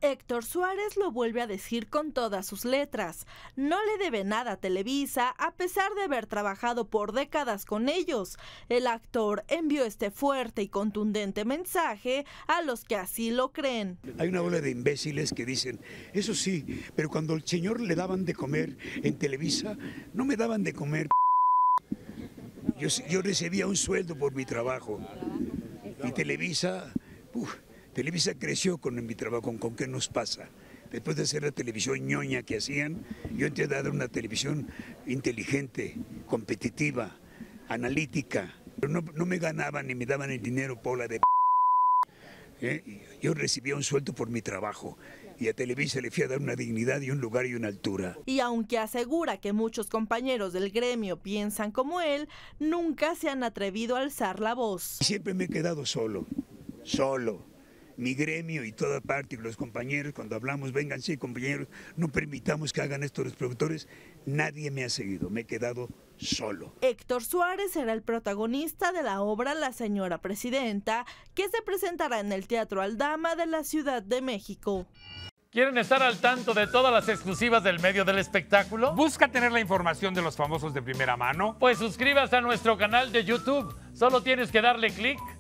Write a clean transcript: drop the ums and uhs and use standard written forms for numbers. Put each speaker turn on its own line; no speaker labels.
Héctor Suárez lo vuelve a decir con todas sus letras. No le debe nada a Televisa, a pesar de haber trabajado por décadas con ellos. El actor envió este fuerte y contundente mensaje a los que así lo creen.
Hay una bola de imbéciles que dicen, eso sí, pero cuando al señor le daban de comer en Televisa, no me daban de comer. Yo recibía un sueldo por mi trabajo. Y Televisa creció con mi trabajo, ¿con qué nos pasa? Después de hacer la televisión ñoña que hacían, yo entré a dar una televisión inteligente, competitiva, analítica. Pero no me ganaban ni me daban el dinero pola de Yo recibía un sueldo por mi trabajo y a Televisa le fui a dar una dignidad y un lugar y una altura.
Y aunque asegura que muchos compañeros del gremio piensan como él, nunca se han atrevido a alzar la voz.
Siempre me he quedado solo. Mi gremio y toda parte, y los compañeros, cuando hablamos, vengan, sí, compañeros, no permitamos que hagan esto los productores. Nadie me ha seguido, me he quedado solo.
Héctor Suárez será el protagonista de la obra La Señora Presidenta, que se presentará en el Teatro Aldama de la Ciudad de México.
¿Quieren estar al tanto de todas las exclusivas del medio del espectáculo?
¿Busca tener la información de los famosos de primera mano?
Pues suscríbase a nuestro canal de YouTube. Solo tienes que darle clic